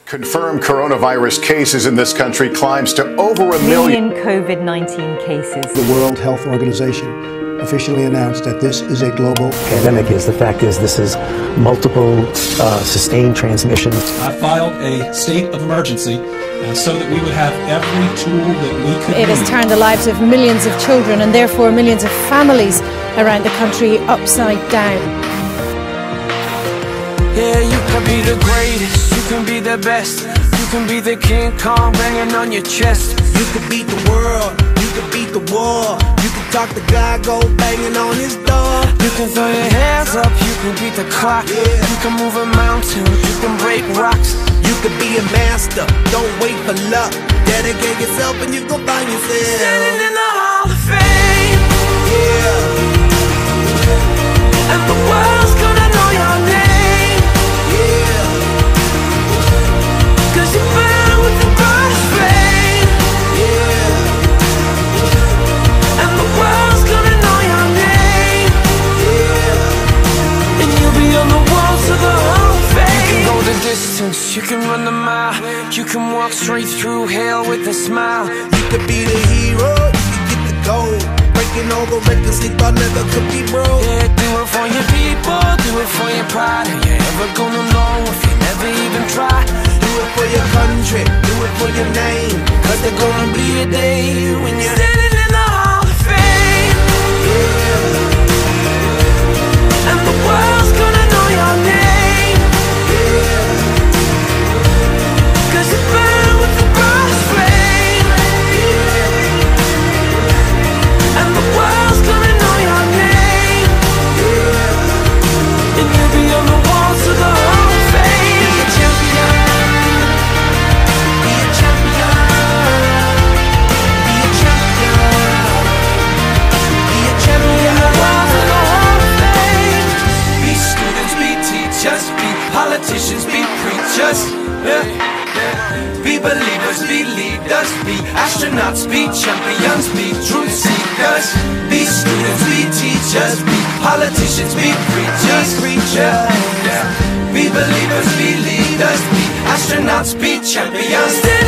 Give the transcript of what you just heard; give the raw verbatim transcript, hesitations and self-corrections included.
Confirmed coronavirus cases in this country climbs to over a million. million COVID nineteen cases. The World Health Organization officially announced that this is a global pandemic. Is the fact is this is multiple uh, sustained transmissions. I filed a state of emergency uh, so that we would have every tool that we could It need. has turned the lives of millions of children and therefore millions of families around the country upside down. Yeah, you can be the greatest, you can be the best, you can be the King Kong banging on your chest. You can beat the world, you can beat the war, you can talk to God, go banging on his door. You can throw your hands up, you can beat the clock, yeah. You can move a mountain, you can break rocks. You can be a master, don't wait for luck. Dedicate yourself and you gon' find yourself standing in the Hall of Fame. Yeah. And the world's gonna know your name. Cause you burn with the brightest flame. Yeah. And the world's gonna know your name. Yeah. And you'll be on the walls of the Hall of Fame. You can go the distance, you can run the mile, you can walk straight through hell with a smile. You could be the hero, you can get the gold, breaking all the records they thought never could be broke. Yeah, do it for your people, do it for your pride. Are you ever gonna know if you never even try? Do it for your country, do it for your name, cause there's gonna be a day when you're standing in the Hall of Fame. Yeah. And the world's gonna know your name. Yeah. Cause you burn with the brightest flame. Yeah. And the world's gonna know your name. Yeah. And you'll be on the walls of the Hall of Fame. Be a champion. Be a champion. Be a champion. Be a champion. The walls of the Hall of Fame. Be students, be teachers, be politicians, be preachers. Yeah. Be believers, be leaders, be astronauts, be champions, be truth seekers. Be students, be teachers, be politicians, be preachers, preachers. Yeah. Be believers, be leaders, be astronauts, be champions.